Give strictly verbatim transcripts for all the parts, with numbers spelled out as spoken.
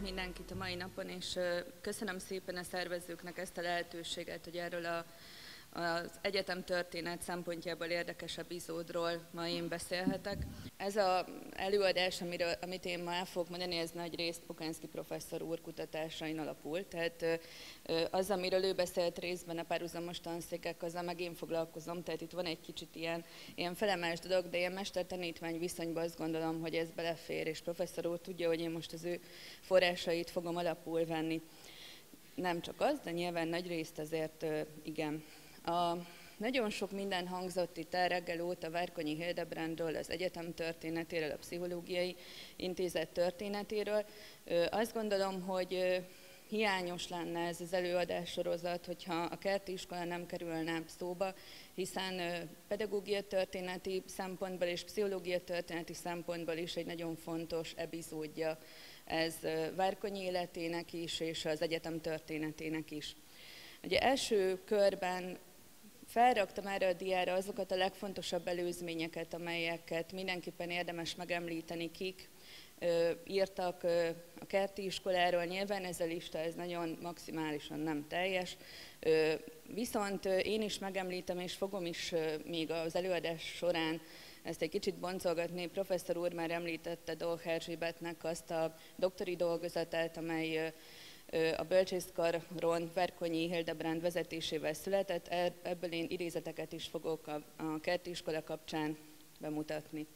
mindenkit a mai napon, és köszönöm szépen a szervezőknek ezt a lehetőséget, hogy erről a, az egyetemtörténet szempontjából érdekes epizódról ma én beszélhetek. Ez az előadás, amiről, amit én ma el fogok mondani, ez nagy részt Pokánszky professzor úr kutatásain alapul. Tehát az, amiről ő beszélt részben, a párhuzamos tanszékek, azzal meg én foglalkozom, tehát itt van egy kicsit ilyen, ilyen felemás dolog, de ilyen mester-tanítvány viszonyban azt gondolom, hogy ez belefér, és professzor úr tudja, hogy én most az ő forrásait fogom alapul venni. Nem csak az, de nyilván nagy részt azért igen. A, nagyon sok minden hangzott itt el reggel óta Várkonyi Hildebrandról, az egyetem történetéről, a Pszichológiai Intézet történetéről. Azt gondolom, hogy hiányos lenne ez az előadássorozat, hogyha a kerti iskola nem kerülne szóba, hiszen pedagógia történeti szempontból és pszichológia történeti szempontból is egy nagyon fontos epizódja ez Várkonyi életének is, és az egyetem történetének is. Ugye első körben felraktam erre a diára azokat a legfontosabb előzményeket, amelyeket mindenképpen érdemes megemlíteni, kik ö, írtak ö, a kerti iskoláról. Nyilván ez a lista ez nagyon maximálisan nem teljes, ö, viszont ö, én is megemlítem, és fogom is ö, még az előadás során ezt egy kicsit boncolgatni. Professzor úr már említette Dolg Erzsébetnek azt a doktori dolgozatát, amely ö, a bölcsészkaron Várkonyi Hildebrand vezetésével született, ebből én idézeteket is fogok a, a kerti iskola kapcsán bemutatni.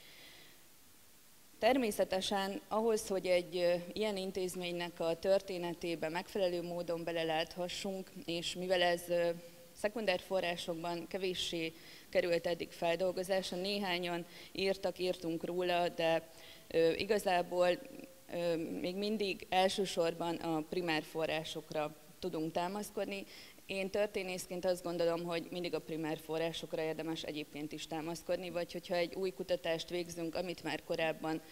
Természetesen ahhoz, hogy egy ilyen intézménynek a történetébe megfelelő módon beleláthassunk, és mivel ez szekundár forrásokban kevéssé került eddig feldolgozásra, néhányan írtak, írtunk róla, de igazából még mindig elsősorban a primár forrásokra tudunk támaszkodni. Én történészként azt gondolom, hogy mindig a primár forrásokra érdemes egyébként is támaszkodni, vagy hogyha egy új kutatást végzünk, amit már korábban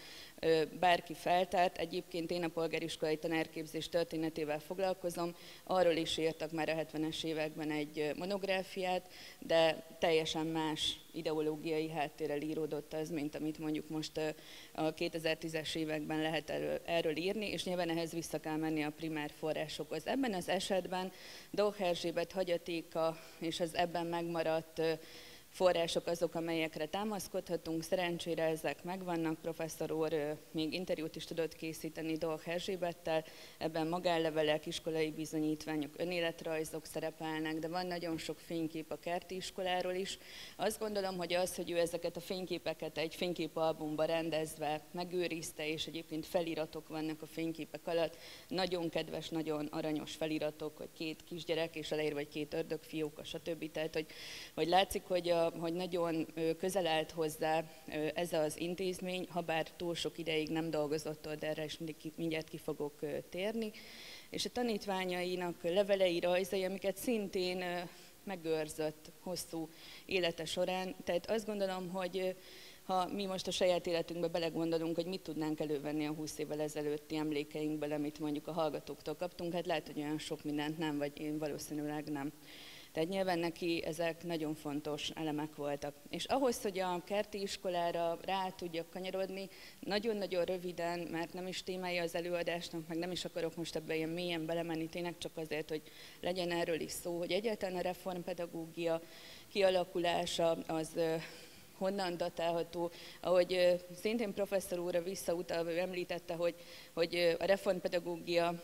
bárki feltárt, egyébként én a polgáriskolai tanárképzés történetével foglalkozom, arról is írtak már a hetvenes években egy monográfiát, de teljesen más ideológiai háttérrel íródott az, mint amit mondjuk most a kétezer-tízes években lehet erről, erről írni, és nyilván ehhez vissza kell menni a primár forrásokhoz. Ebben az esetben Dolg Erzsébet hagyatéka és az ebben megmaradt források azok, amelyekre támaszkodhatunk. Szerencsére ezek megvannak. Professzor úr még interjút is tudott készíteni Dolg Erzsébettel. Ebben magánlevelek, iskolai bizonyítványok, önéletrajzok szerepelnek, de van nagyon sok fénykép a kerti iskoláról is. Azt gondolom, hogy az, hogy ő ezeket a fényképeket egy fényképalbumba rendezve megőrizte, és egyébként feliratok vannak a fényképek alatt, nagyon kedves, nagyon aranyos feliratok, hogy két kisgyerek, és aláírva, vagy két ördögfióka, stb. Tehát, hogy, hogy látszik, hogy a hogy nagyon közel állt hozzá ez az intézmény, ha bár túl sok ideig nem dolgozott ott, de erre is mindjárt ki fogok térni. És a tanítványainak levelei, rajzai, amiket szintén megőrzött hosszú élete során. Tehát azt gondolom, hogy ha mi most a saját életünkbe belegondolunk, hogy mit tudnánk elővenni a húsz évvel ezelőtti emlékeinkből, amit mondjuk a hallgatóktól kaptunk, hát lehet, hogy olyan sok mindent nem, vagy én valószínűleg nem. Tehát nyilván neki ezek nagyon fontos elemek voltak. És ahhoz, hogy a kerti iskolára rá tudjak kanyarodni, nagyon-nagyon röviden, mert nem is témája az előadásnak, meg nem is akarok most ebbe ilyen mélyen belemenni, tényleg csak azért, hogy legyen erről is szó, hogy egyáltalán a reformpedagógia kialakulása az honnan datálható. Ahogy szintén professzor úrra visszautalva, ő említette, hogy, hogy a reformpedagógia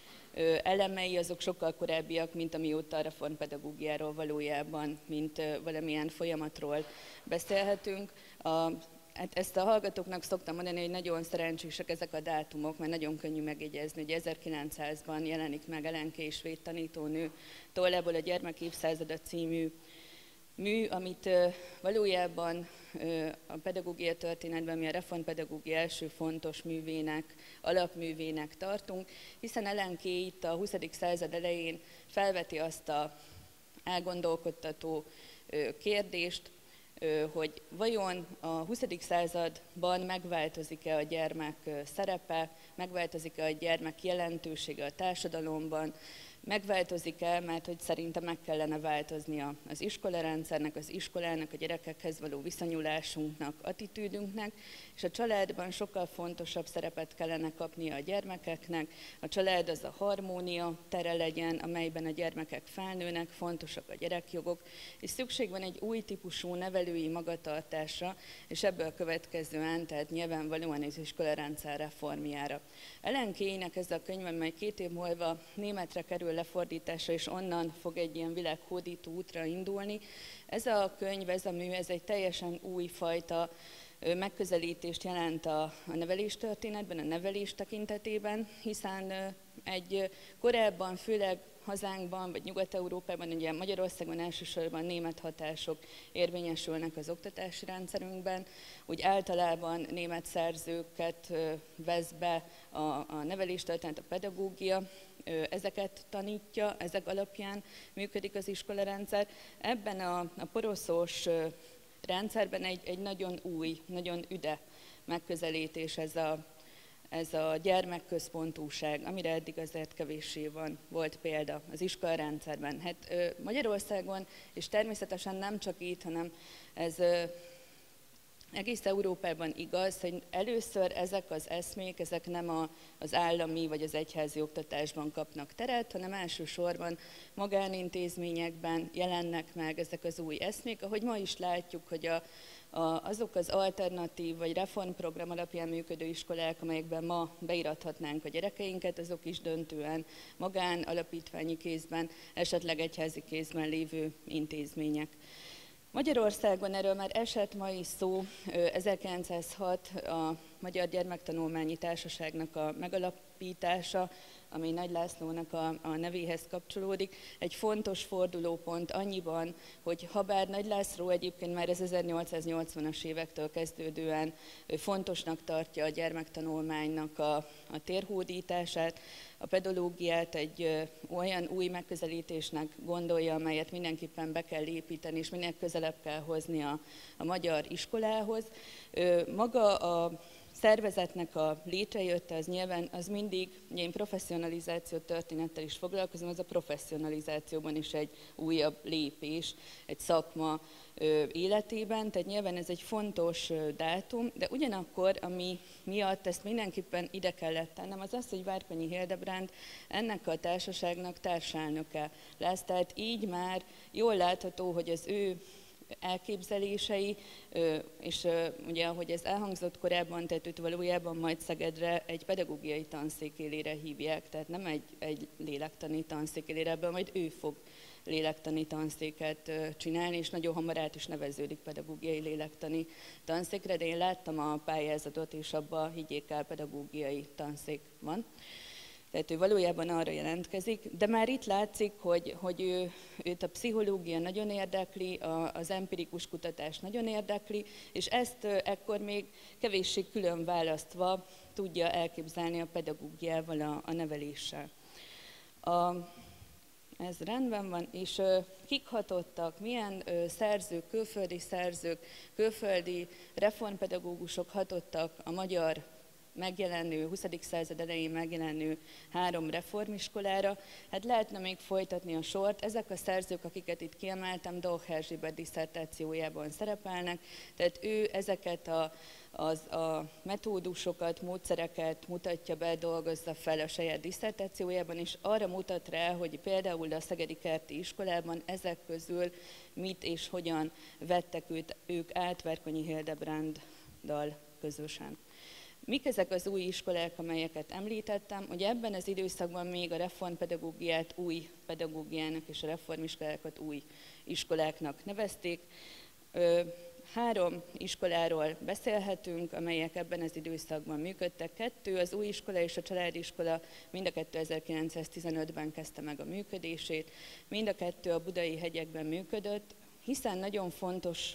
elemei azok sokkal korábbiak, mint amióta a reformpedagógiáról valójában, mint valamilyen folyamatról beszélhetünk. A, hát ezt a hallgatóknak szoktam mondani, hogy nagyon szerencsések ezek a dátumok, mert nagyon könnyű megjegyezni, hogy ezerkilencszázban jelenik meg Elenke Svéd tanítónő tollából a Gyermek évszázada című mű, amit valójában a pedagógia történetben mi a reformpedagógia első fontos művének, alapművének tartunk, hiszen Elenké itt a huszadik század elején felveti azt a elgondolkodtató kérdést, hogy vajon a huszadik században megváltozik-e a gyermek szerepe, megváltozik-e a gyermek jelentősége a társadalomban, Megváltozik-e, mert hogy szerintem meg kellene változnia az iskolarendszernek, az iskolának, a gyerekekhez való viszonyulásunknak, attitűdünknek, és a családban sokkal fontosabb szerepet kellene kapnia a gyermekeknek. A család az a harmónia tere legyen, amelyben a gyermekek felnőnek, fontosak a gyerekjogok, és szükség van egy új típusú nevelői magatartásra, és ebből következően, tehát nyilvánvalóan az iskolarendszer reformjára. Ellen Keynek ez a könyv, amely két év múlva németre kerül lefordításra, és onnan fog egy ilyen világhódító útra indulni. Ez a könyv, ez a mű, ez egy teljesen új fajta megközelítést jelent a, a neveléstörténetben, a nevelés tekintetében, hiszen egy korábban, főleg hazánkban, vagy Nyugat-Európában, ugye Magyarországon elsősorban német hatások érvényesülnek az oktatási rendszerünkben, úgy általában német szerzőket vesz be a, a neveléstörténet, a pedagógia, ezeket tanítja, ezek alapján működik az iskolarendszer. Ebben a, a poroszos rendszerben egy, egy nagyon új, nagyon üde megközelítés ez a, ez a gyermekközpontúság, amire eddig azért kevéssé van, volt példa az iskolarendszerben. Hát Magyarországon, és természetesen nem csak itt, hanem ez egész Európában igaz, hogy először ezek az eszmék, ezek nem a, az állami vagy az egyházi oktatásban kapnak teret, hanem elsősorban magánintézményekben jelennek meg ezek az új eszmék, ahogy ma is látjuk, hogy a, a, azok az alternatív vagy reformprogram alapján működő iskolák, amelyekben ma beirathatnánk a gyerekeinket, azok is döntően magán, alapítványi kézben, esetleg egyházi kézben lévő intézmények. Magyarországon erről már esett ma is szó, ezerkilencszázhat a Magyar Gyermektanulmányi Társaságnak a megalapítása, ami Nagy Lászlónak a, a nevéhez kapcsolódik. Egy fontos fordulópont annyiban, hogy habár Nagy László egyébként már az ezernyolcszáznyolcvanas évektől kezdődően fontosnak tartja a gyermektanulmánynak a, a térhódítását, a pedagógiát egy ö, olyan új megközelítésnek gondolja, amelyet mindenképpen be kell építeni, és minél közelebb kell hozni a, a magyar iskolához. Ö, maga a szervezetnek a létrejötte, az nyilván az mindig, ugye én professzionalizáció történettel is foglalkozom, az a professzionalizációban is egy újabb lépés, egy szakma ö, életében, tehát nyilván ez egy fontos ö, dátum, de ugyanakkor, ami miatt ezt mindenképpen ide kellett tennem, az az, hogy Várkonyi Hildebrand ennek a társaságnak társelnöke lesz, tehát így már jól látható, hogy az ő elképzelései, és ugye ahogy ez elhangzott korábban, tehát őt valójában majd Szegedre egy pedagógiai tanszék élére hívják, tehát nem egy, egy lélektani tanszék élére, ebből majd ő fog lélektani tanszéket csinálni, és nagyon hamar át is neveződik pedagógiai lélektani tanszékre, de én láttam a pályázatot, és abban higgyék el, pedagógiai tanszék van. Tehát ő valójában arra jelentkezik, de már itt látszik, hogy, hogy ő, őt a pszichológia nagyon érdekli, a, az empirikus kutatás nagyon érdekli, és ezt ekkor még kevéssé külön választva tudja elképzelni a pedagógiával, a, a neveléssel. A, ez rendben van, és ö, kik hatottak, milyen ö, szerzők, külföldi szerzők, külföldi reformpedagógusok hatottak a magyar megjelenő, huszadik század elején megjelenő három reformiskolára. Hát lehetne még folytatni a sort. Ezek a szerzők, akiket itt kiemeltem, Dolch Erzsébet disszertációjában szerepelnek, tehát ő ezeket a, az, a metódusokat, módszereket mutatja be, dolgozza fel a saját disszertációjában, és arra mutat rá, hogy például a Szegedi Kerti Iskolában ezek közül mit és hogyan vettek őt, ők át Várkonyi Hildebranddal közösen. Mik ezek az új iskolák, amelyeket említettem? Ugye ebben az időszakban még a reformpedagógiát új pedagógiának és a reformiskolákat új iskoláknak nevezték. Három iskoláról beszélhetünk, amelyek ebben az időszakban működtek. Kettő, az új iskola és a családiskola, mind a kettő ezerkilencszáztizenötben kezdte meg a működését, mind a kettő a Budai hegyekben működött, hiszen nagyon fontos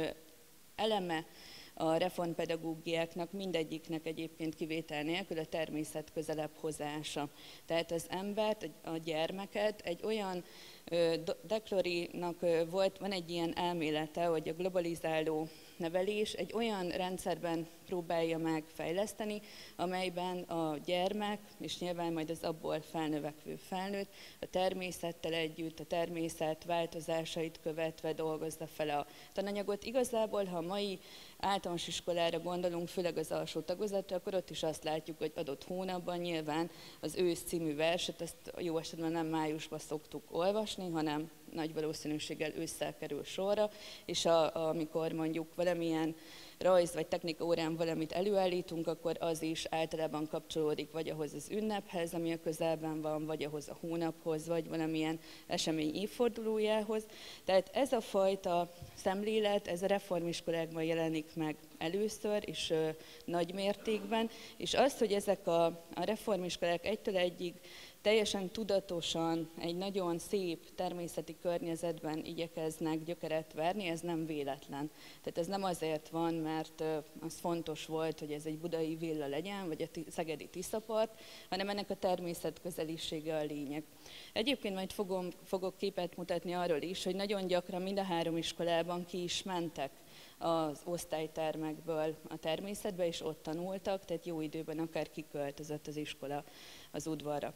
eleme a reformpedagógiáknak, mindegyiknek egyébként kivétel nélkül a természet közelebb hozása. Tehát az embert, a gyermeket egy olyan de Clory-nak volt, van egy ilyen elmélete, hogy a globalizáló nevelés egy olyan rendszerben próbálja meg fejleszteni, amelyben a gyermek, és nyilván majd az abból felnövekvő felnőtt, a természettel együtt, a természet változásait követve dolgozza fel a tananyagot. Igazából, ha a mai általános iskolára gondolunk, főleg az alsó tagozatra, akkor ott is azt látjuk, hogy adott hónapban nyilván az ősz című verset, ezt jó esetben nem májusban szoktuk olvasni, hanem nagy valószínűséggel ősszel kerül sorra, és a, amikor mondjuk valamilyen rajz vagy technika órán valamit előállítunk, akkor az is általában kapcsolódik vagy ahhoz az ünnephez, ami a közelben van, vagy ahhoz a hónaphoz, vagy valamilyen esemény évfordulójához. Tehát ez a fajta szemlélet, ez a reformiskolákban jelenik meg először, és ö, nagy mértékben, és az, hogy ezek a, a reformiskolák egytől egyig teljesen tudatosan egy nagyon szép természeti környezetben igyekeznek gyökeret verni, ez nem véletlen. Tehát ez nem azért van, mert az fontos volt, hogy ez egy budai villa legyen, vagy a szegedi Tiszapart, hanem ennek a természet közelisége a lényeg. Egyébként majd fogom, fogok képet mutatni arról is, hogy nagyon gyakran mind a három iskolában ki is mentek az osztálytermekből a természetbe, és ott tanultak, tehát jó időben akár kiköltözött az iskola az udvarra.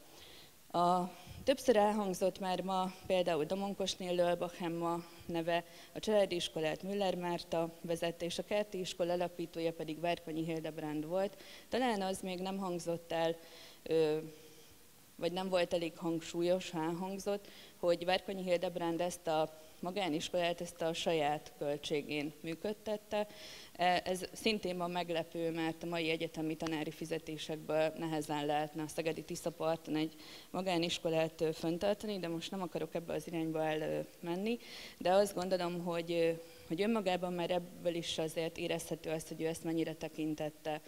A, többször elhangzott már ma például Domonkosné Lölbach Emma neve, a családi iskolát Müller Márta vezette, és a kerti iskola alapítója pedig Várkonyi Hildebrand volt. Talán az még nem hangzott el, ö, vagy nem volt elég hangsúlyos, ha elhangzott, hogy Várkonyi Hildebrand ezt a magániskolát ezt a saját költségén működtette. Ez szintén ma meglepő, mert a mai egyetemi tanári fizetésekből nehezen lehetne a szegedi Tiszaparton egy magániskolát fenntartani, de most nem akarok ebbe az irányba elmenni, de azt gondolom, hogy, hogy önmagában már ebből is azért érezhető azt, hogy ő ezt mennyire tekintette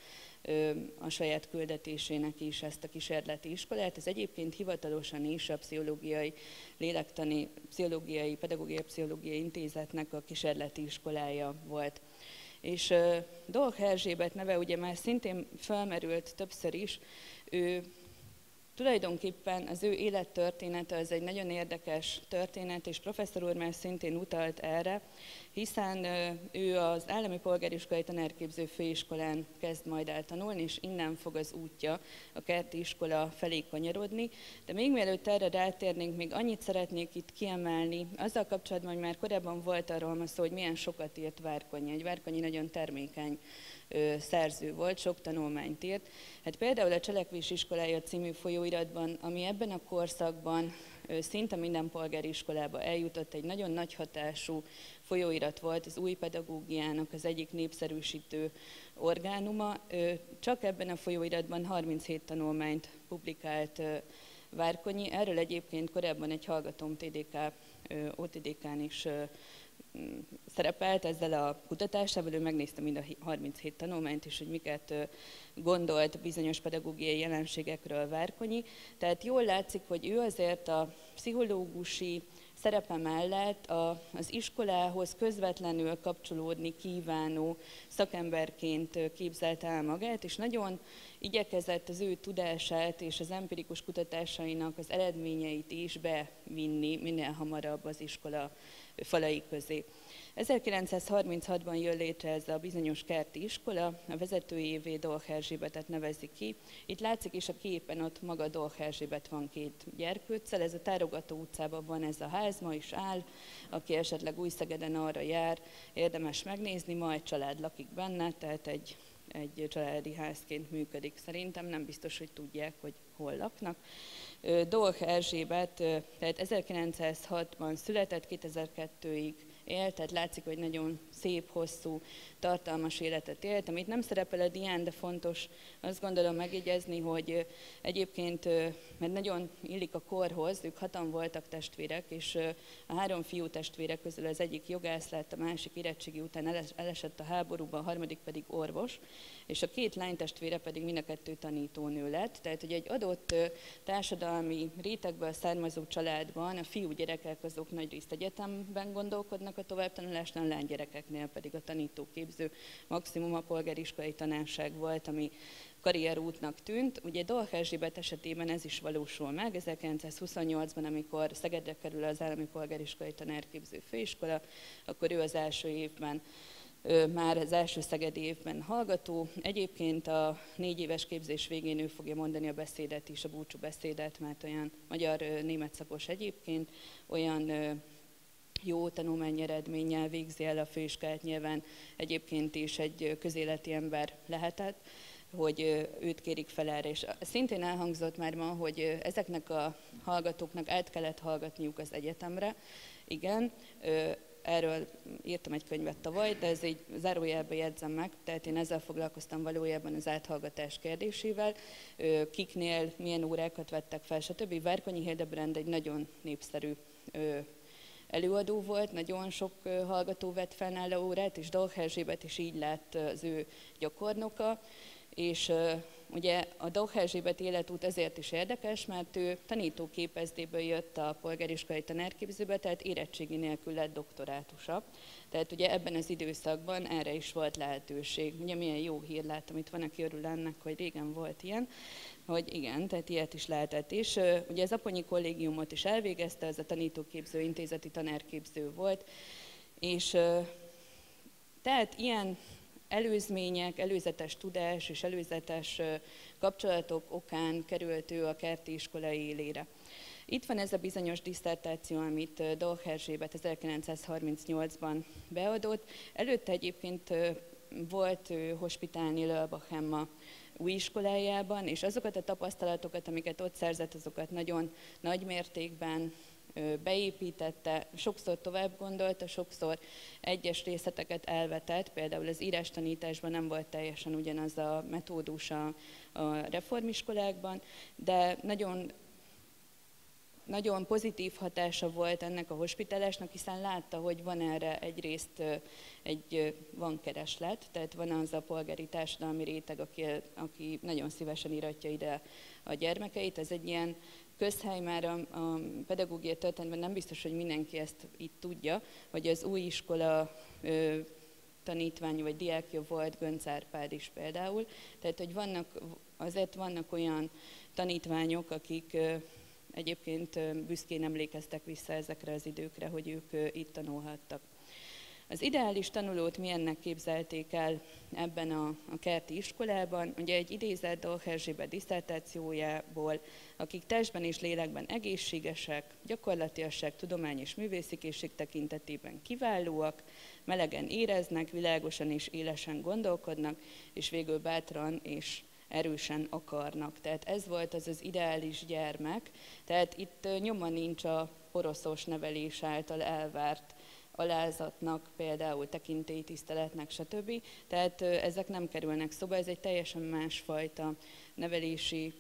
a saját küldetésének is ezt a kísérleti iskolát. Ez egyébként hivatalosan is a pszichológiai, lélektani, pszichológiai, pedagógiai pszichológiai intézetnek a kísérleti iskolája volt. És uh, Dolh Erzsébet neve ugye már szintén felmerült többször is, ő tulajdonképpen az ő élettörténete az egy nagyon érdekes történet, és professzor úr már szintén utalt erre, hiszen ő az Állami Polgáriskolai Tanárképző Főiskolán kezd majd el tanulni, és innen fog az útja a kerti iskola felé kanyarodni. De még mielőtt erre rátérnénk, még annyit szeretnék itt kiemelni, azzal kapcsolatban, hogy már korábban volt arról ma szó, hogy milyen sokat írt Várkonyi. Egy Várkonyi nagyon termékeny ö, szerző volt, sok tanulmányt írt. Hát például a Cselekvés iskolája című folyóiratban, ami ebben a korszakban ö, szinte minden polgári iskolába eljutott, egy nagyon nagy hatású folyóirat volt, az új pedagógiának az egyik népszerűsítő orgánuma. Ö, csak ebben a folyóiratban harminchét tanulmányt publikált ö, Várkonyi. Erről egyébként korábban egy hallgatóm té dé ká, o té dé kán is ö, szerepelt ezzel a kutatásával, ő megnézte mind a harminchét tanulmányt is, hogy miket gondolt bizonyos pedagógiai jelenségekről Várkonyi. Tehát jól látszik, hogy ő azért a pszichológusi szerepe mellett a, az iskolához közvetlenül kapcsolódni kívánó szakemberként képzelte el magát, és nagyon igyekezett az ő tudását és az empirikus kutatásainak az eredményeit is bevinni minél hamarabb az iskola falai közé. ezerkilencszázharminchatban jön létre ez a bizonyos kerti iskola, a vezetőjévé Dolh Erzsébetet nevezi ki. Itt látszik is a képen, ott maga Dolh Erzsébet van két gyerkőccel, ez a Tárogató utcában van ez a ház, ma is áll, aki esetleg Újszegeden arra jár, érdemes megnézni, ma egy család lakik benne, tehát egy, egy családi házként működik. Szerintem nem biztos, hogy tudják, hogy hol laknak. Dolh Erzsébet, tehát ezerkilencszázhatban született, kétezer-kettőig élt, tehát látszik, hogy nagyon szép, hosszú, tartalmas életet élt, amit nem szerepel a dián, de fontos azt gondolom megjegyezni, hogy egyébként, mert nagyon illik a korhoz, ők hatan voltak testvérek, és a három fiú testvérek közül az egyik jogász lett, a másik érettségi után elesett a háborúban, a harmadik pedig orvos, és a két lánytestvére pedig mind a kettő tanítónő lett, tehát hogy egy adott társadalmi rétegből származó családban a fiú gyerekek azok nagyrészt egyetemben gondolkodnak, a továbbtanulásnál, lánygyerekeknél pedig a tanítóképző maximum a polgáriskolai tanárság volt, ami karrierútnak tűnt. Ugye Dolh Erzsébet esetében ez is valósul meg, ezerkilencszázhuszonnyolcban, amikor Szegedre kerül az Állami Polgáriskolai Tanárképző Főiskola, akkor ő az első évben, már az első szegedi évben hallgató. Egyébként a négy éves képzés végén ő fogja mondani a beszédet is, a búcsú beszédet, mert olyan magyar-német szakos egyébként, olyan jó tanulmányi eredménnyel végzi el a főiskolát, nyilván egyébként is egy közéleti ember lehetett, hogy őt kérik fel erre. És szintén elhangzott már ma, hogy ezeknek a hallgatóknak át kellett hallgatniuk az egyetemre. Igen, erről írtam egy könyvet tavaly, de ez így zárójelbe jegyzem meg, tehát én ezzel foglalkoztam valójában az áthallgatás kérdésével, kiknél milyen órákat vettek fel, stb. Várkonyi Hildebrand egy nagyon népszerű előadó volt, nagyon sok hallgató vett fel nála órát, és Dolh Erzsébet is így lett az ő gyakornoka. És uh, ugye a Dolh Erzsébet életút ezért is érdekes, mert ő tanítóképezdéből jött a polgáriskolai tanárképzőbe, tehát érettségi nélkül lett doktorátusa. Tehát ugye ebben az időszakban erre is volt lehetőség. Ugye milyen jó hír, látom, itt van, aki örül ennek, hogy régen volt ilyen, hogy igen, tehát ilyet is lehetett. És uh, ugye az Aponyi Kollégiumot is elvégezte, ez a tanítóképző intézeti tanárképző volt, és uh, tehát ilyen előzmények, előzetes tudás és előzetes kapcsolatok okán került ő a kerti iskolai élére. Itt van ez a bizonyos disszertáció, amit Dolh Erzsébet ezerkilencszázharmincnyolcban beadott. Előtte egyébként volt hospitálni Lölbachem új iskolájában, és azokat a tapasztalatokat, amiket ott szerzett, azokat nagyon nagy mértékben beépítette, sokszor tovább gondolta, sokszor egyes részleteket elvetett, például az írástanításban nem volt teljesen ugyanaz a metódus a, a reformiskolákban, de nagyon, nagyon pozitív hatása volt ennek a hospitálásnak, hiszen látta, hogy van erre egyrészt egy, van kereslet, tehát van az a polgári társadalmi réteg, aki, aki nagyon szívesen íratja ide a gyermekeit, ez egy ilyen közhely, már a, a pedagógiai történetben nem biztos, hogy mindenki ezt itt tudja, hogy az új iskola ö, tanítványa vagy diákja volt Göncz Árpád is például. Tehát, hogy vannak, azért vannak olyan tanítványok, akik ö, egyébként ö, büszkén emlékeztek vissza ezekre az időkre, hogy ők ö, itt tanulhattak. Az ideális tanulót milyennek képzelték el ebben a, a kerti iskolában? Ugye egy idézett Dolh Erzsébet disszertációjából, akik testben és lélekben egészségesek, gyakorlatiasság, tudomány és művészi készség tekintetében kiválóak, melegen éreznek, világosan és élesen gondolkodnak, és végül bátran és erősen akarnak. Tehát ez volt az az ideális gyermek, tehát itt nyoma nincs a poroszos nevelés által elvárt alázatnak, például tekintélytiszteletnek, stb. Tehát ezek nem kerülnek szóba, ez egy teljesen másfajta nevelési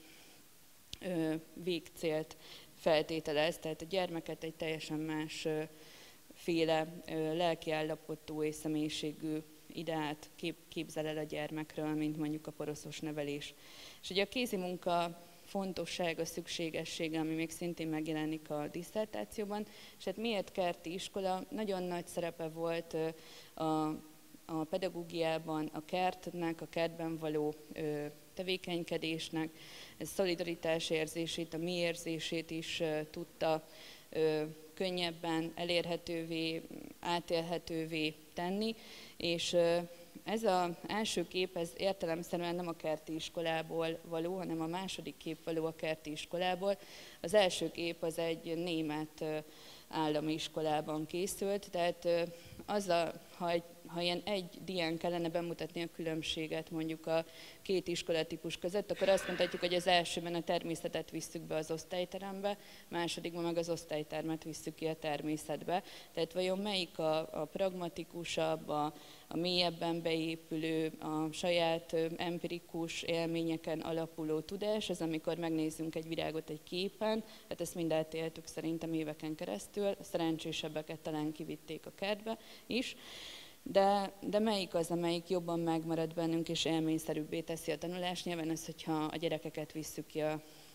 ö, végcélt feltételez, tehát a gyermeket egy teljesen más ö, féle ö, lelkiállapotú és személyiségű ideát kép, képzel el a gyermekről, mint mondjuk a poroszos nevelés. És ugye a kézimunka fontossága, szükségessége, ami még szintén megjelenik a disszertációban, és hát miért kerti iskola? Nagyon nagy szerepe volt a, a pedagógiában a kertnek, a kertben való ö, tevékenykedésnek, ez szolidaritás érzését, a mi érzését is ö, tudta ö, könnyebben elérhetővé, átélhetővé tenni, és ö, ez az első kép, ez értelemszerűen nem a kerti iskolából való, hanem a második kép való a kerti iskolából. Az első kép az egy német állami iskolában készült, tehát az a, ha, egy, ha ilyen egy dián kellene bemutatni a különbséget mondjuk a két iskolatípus között, akkor azt mondhatjuk, hogy az elsőben a természetet visszük be az osztályterembe, másodikban meg az osztálytermet visszük ki a természetbe. Tehát vajon melyik a, a pragmatikusabb, a, a mélyebben beépülő, a saját empirikus élményeken alapuló tudás, az amikor megnézzünk egy virágot egy képen, hát ezt mind átéltük szerintem éveken keresztül, a szerencsésebbeket talán kivitték a kertbe is, de, de melyik az, amelyik jobban megmarad bennünk és élményszerűbbé teszi a tanulást? Nyilván az, hogyha a gyerekeket visszük ki a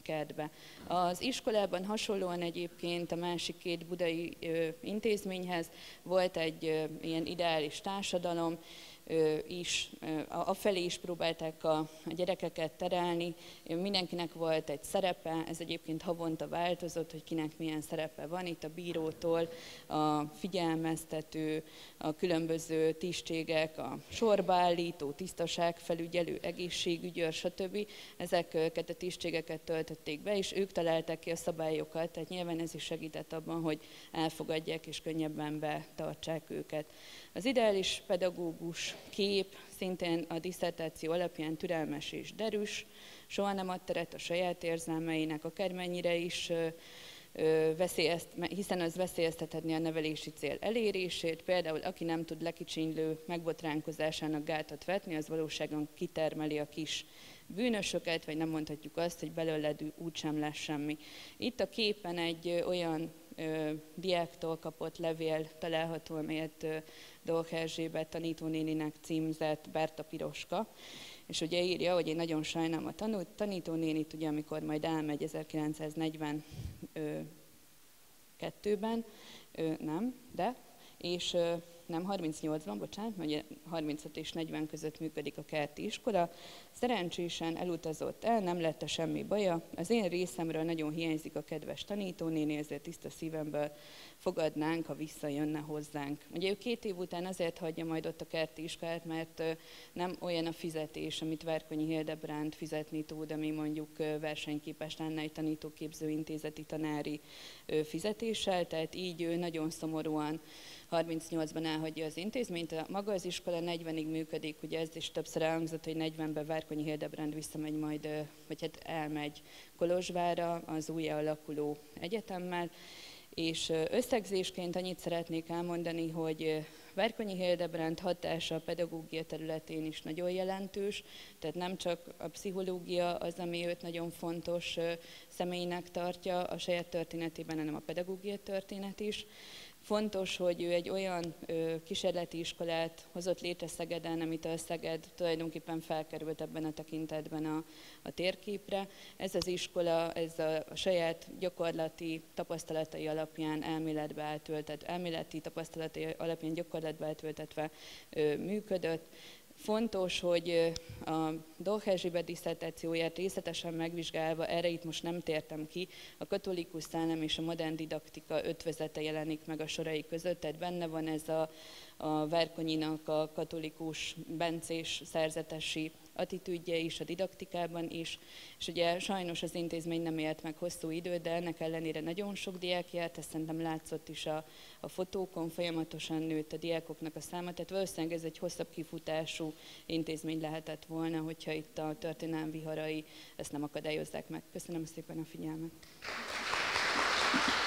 kertbe. Az iskolában hasonlóan egyébként a másik két budai ö, intézményhez volt egy ö, ilyen ideális társadalom, Ö, is, ö, afelé is próbálták a, a gyerekeket terelni, mindenkinek volt egy szerepe, ez egyébként havonta változott, hogy kinek milyen szerepe van, itt a bírótól, a figyelmeztető, a különböző tisztségek, a sorbaállító, tisztaságfelügyelő, egészségügyőr, stb. Ezeket a tisztségeket töltötték be, és ők találták ki a szabályokat, tehát nyilván ez is segített abban, hogy elfogadják és könnyebben betartsák őket. Az ideális pedagógus kép szintén a disszertáció alapján türelmes és derűs, soha nem ad teret a saját érzelmeinek, akármennyire is ö, ö, veszélyezt, hiszen az veszélyeztethetné a nevelési cél elérését. Például aki nem tud lekicsinylő megbotránkozásának gátat vetni, az valóságon kitermeli a kis bűnösöket, vagy nem mondhatjuk azt, hogy belőled úgysem lesz semmi. Itt a képen egy ö, olyan ö, diáktól kapott levél található, amelyet ö, Dolg Erzsébet tanítónéninek címzett Berta Piroska, és ugye írja, hogy én nagyon sajnálom a tanult, tanítónénit, ugye amikor majd elmegy ezerkilencszáznegyvenkettőben, nem, de, és nem, harmincnyolcban, bocsánat, mert harmincöt és negyven között működik a kerti iskola. Szerencsésen elutazott el, nem lett semmi baja. Az én részemről nagyon hiányzik a kedves tanítónéni, ezért tiszta szívemből fogadnánk, ha visszajönne hozzánk. Ugye ő két év után azért hagyja majd ott a kerti iskolát, mert nem olyan a fizetés, amit Várkonyi Hildebrand fizetni tud, ami mondjuk versenyképes lenne egy tanítóképző intézeti tanári fizetéssel, tehát így ő nagyon szomorúan harmincnyolcban elhagyja az intézményt, a maga az iskola negyvenig működik, ugye ez is többször elhangzott, hogy negyvenben Várkonyi Hildebrand visszamegy majd, vagy hát elmegy Kolozsvárra az új alakuló egyetemmel, és összegzésként annyit szeretnék elmondani, hogy Várkonyi Hildebrand hatása a pedagógia területén is nagyon jelentős, tehát nem csak a pszichológia az, ami őt nagyon fontos személynek tartja a saját történetében, hanem a pedagógia történet is. Fontos, hogy ő egy olyan ö, kísérleti iskolát hozott létre Szegeden, amitől Szeged tulajdonképpen felkerült ebben a tekintetben a, a térképre. Ez az iskola, ez a, a saját gyakorlati tapasztalatai alapján elméletbe átültet, elméleti tapasztalatai alapján gyakorlatba átültetve ö, működött. Fontos, hogy a Dolg Erzsébet disszertációját részletesen megvizsgálva, erre itt most nem tértem ki, a katolikus szellem és a modern didaktika ötvözete jelenik meg a sorai között, tehát benne van ez a, a Várkonyinak a katolikus bencés szerzetesi attitűdje is a didaktikában is, és ugye sajnos az intézmény nem élt meg hosszú időt, de ennek ellenére nagyon sok diák járt, ezt szerintem látszott is a, a fotókon, folyamatosan nőtt a diákoknak a száma, tehát valószínűleg ez egy hosszabb kifutású intézmény lehetett volna, hogyha itt a történelem viharai ezt nem akadályozzák meg. Köszönöm szépen a figyelmet!